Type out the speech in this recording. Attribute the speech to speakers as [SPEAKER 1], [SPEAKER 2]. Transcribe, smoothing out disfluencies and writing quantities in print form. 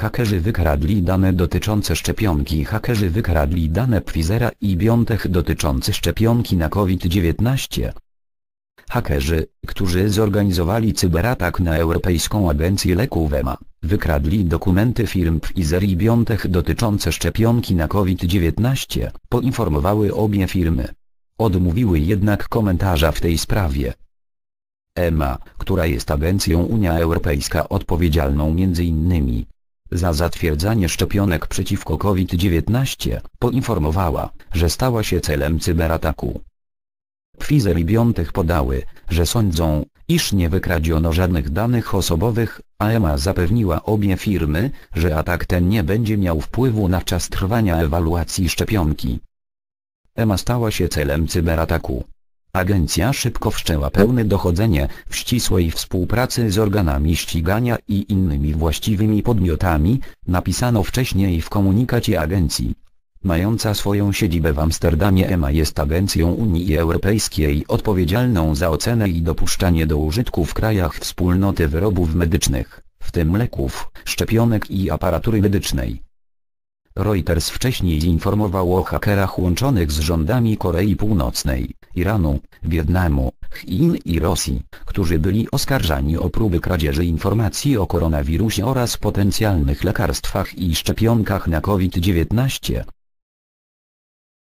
[SPEAKER 1] Hakerzy wykradli dane dotyczące szczepionki. Hakerzy wykradli dane Pfizera i BioNTech dotyczące szczepionki na COVID-19. Hakerzy, którzy zorganizowali cyberatak na Europejską Agencję Leków EMA, wykradli dokumenty firm Pfizer i BioNTech dotyczące szczepionki na COVID-19, poinformowały obie firmy. Odmówiły jednak komentarza w tej sprawie. EMA, która jest agencją Unia Europejska odpowiedzialną m.in. za zatwierdzanie szczepionek przeciwko COVID-19, poinformowała, że stała się celem cyberataku. Pfizer i BioNTech podały, że sądzą, iż nie wykradziono żadnych danych osobowych, a EMA zapewniła obie firmy, że atak ten nie będzie miał wpływu na czas trwania ewaluacji szczepionki. EMA stała się celem cyberataku. Agencja szybko wszczęła pełne dochodzenie w ścisłej współpracy z organami ścigania i innymi właściwymi podmiotami, napisano wcześniej w komunikacie agencji. Mająca swoją siedzibę w Amsterdamie, EMA jest agencją Unii Europejskiej odpowiedzialną za ocenę i dopuszczanie do użytku w krajach wspólnoty wyrobów medycznych, w tym leków, szczepionek i aparatury medycznej. Reuters wcześniej informował o hakerach łączonych z rządami Korei Północnej, Iranu, Wietnamu, Chin i Rosji, którzy byli oskarżani o próby kradzieży informacji o koronawirusie oraz potencjalnych lekarstwach i szczepionkach na COVID-19.